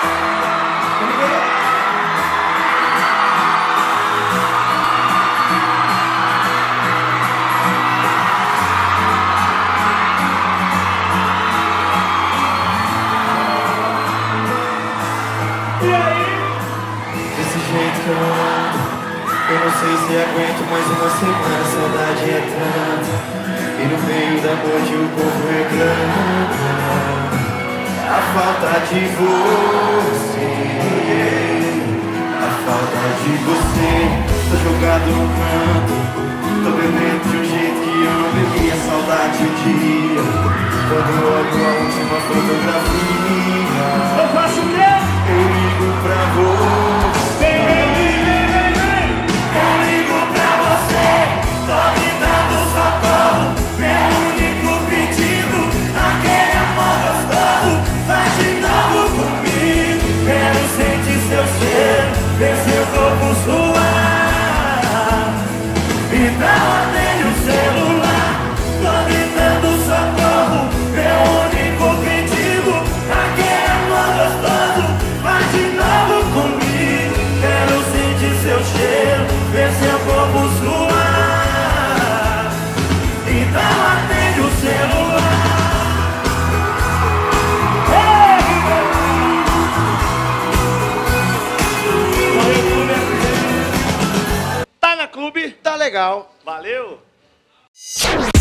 Desse jeito que eu ando, eu não sei se aguento mais uma semana. A saudade é tanta, e no meio da noite o povo reclama. A falta de você, a falta de você. Tô jogado no canto, tô bebendo de um jeito que eu não bebi. A saudade um dia, quando olho a última fotografia. Eu faço o quê? Eu ligo pra você. Eu ligo pra você. Tô me dando socorro. Meu único pedido, aquele amor gostoso. Faz de novo comigo. Quero sentir seu cheiro, ver seu corpo suar. Então atende o celular. Tô me dando socorro. Meu único pedido, aquele amor gostoso. Faz de novo comigo. Quero sentir seu cheiro, ver seu corpo suar. Então atende o celular. Tá na clube? Tá legal. Valeu!